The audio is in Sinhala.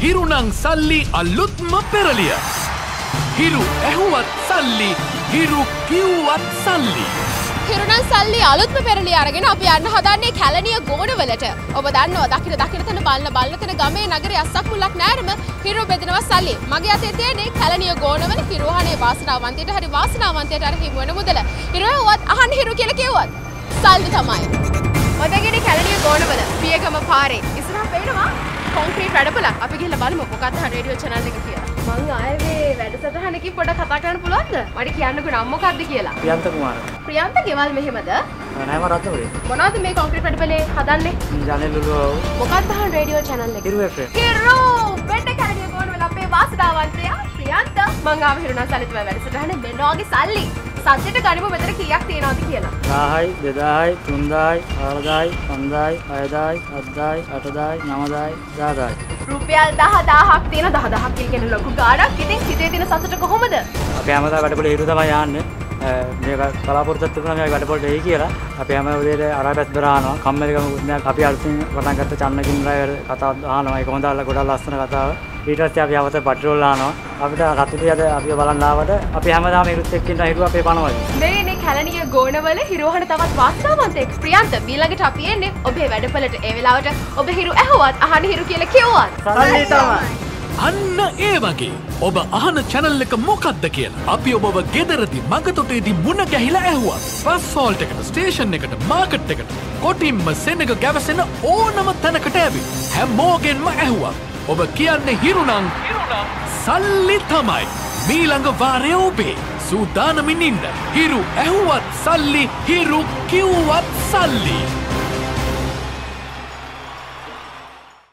හිරුණං සල්ලි අලුත්ම පෙරලිය. හිරු ඇහුවත් සල්ලි, හිරු කිව්වත් සල්ලි. හිරුණන් සල්ලි අලුත්ම පෙරලිය අරගෙන අපි යන්න හදන්නේ කැලණිය ගෝනවලට. ඔබ දන්නවා දකින තැන බලන තැන ගමේ නගරේ අස්සක් මුල්ලක් නැරම හිරු බෙදනවා සල්ලි. මගේ අතේ තියෙන්නේ කැලණිය ගෝනවල හිරුහානේ වාසනාවන්තයට හරි වාසනාවන්තයට හරි හිමු වෙන මුදල. හිරු ඇහුවත් අහන්න හිරු කියලා කිව්වත් සල්ලි තමයි. ඔතගෙන කැලණිය ගෝනවල පියගම පාරේ ඉස්සරහ පේනවා කොන්ක්‍රීට් වැඩපොළක්. අපි ගිහලා බලමු මොකක්ද රේඩියෝ channel එක කියලා. මං ආයේ වැඩසටහනකින් පොඩක් කතා කරන්න පුළුවන්ද? මට කියන්නකෝ නම් මොකක්ද කියලා. ප්‍රියන්ත කුමාර. ප්‍රියන්ත ගෙවල් මෙහෙමද? නෑම රත්නපුරේ. මොනවද මේ කොන්ක්‍රීට් වැඩපොලේ හදන්නේ? ජනෙලුලු. මොකක්ද රේඩියෝ channel එක? හිරු FM. හිරු බෙඩ කැලණිය ගෝනවල අපේ වාසනාවන්තයා ප්‍රියන්ත. මං ආව හිරුණා සල්ලි තමයි වැඩසටහනේ මෙන්න වගේ සල්ලි. සද්දෙට ගනිමු මෙතන කීයක් තියෙනවද කියලා. 1000යි 2000යි 3000යි 4000යි 5000යි 6000යි 8000යි 9000යි 10000යි. රුපියල් 10000ක් තියෙන 10000ක් කියන ලොකු ගාණක්. ඉතින් හිතේ තියෙන සතුට කොහොමද? අපි හැමදාම වැඩපොළ හිරු තමයි යන්නේ. මේක බලාපොරොත්තු වෙනවා මේ වැඩපොළට එයි කියලා. අපි හැම උදේට අරාබැස් දරානවා. කම්මැලිකම නෑ. අපි අලුතින් පටන් ගත්ත චන්නකින් රායවල කතාව අහනවා. ඒක හොඳ ගොඩක් ලස්සන කතාව. ඊට පස්සේ අපි අවත පට්‍රෝල් ආනවා. අපිට රතුටි අද අපි බලන්න ආවට අපි හැමදාම හිරුත් එක්ක ඉන්න හිරුව අපේ පනවයි. මේනේ කැලණිය ගෝනවල හිරුවහන තවත් වාසනාවන්තයෙක් ප්‍රියන්ත. ඊළඟට අපි එන්නේ ඔබේ වැඩපොළට. ඒ වෙලාවට ඔබ හිරු ඇහුවත් අහන්න හිරු කියලා කිව්වත් සල්ලි තමයි. අන්න ඒ වගේ ඔබ අහන channel එක මොකක්ද කියලා අපි ඔබව ගෙදරදී මගතොටේදී මුණ ගැහිලා ඇහුවා. බස් හෝල්ට් එකට, ස්ටේෂන් එකට, මාකට් එකට කොටින්ම සෙනග ගැවසෙන ඕනම තැනකට ඇවිත් හැමෝගෙන්ම ඇහුවා. ඔබ කියන්නේ හිරුණං සල්ලි තමයි. මීළඟ වාරය ඔබේ සූදානමින් ඉන්න. හිරු ඇහුවත් සල්ලි, හිරු කිව්වත් සල්ලි.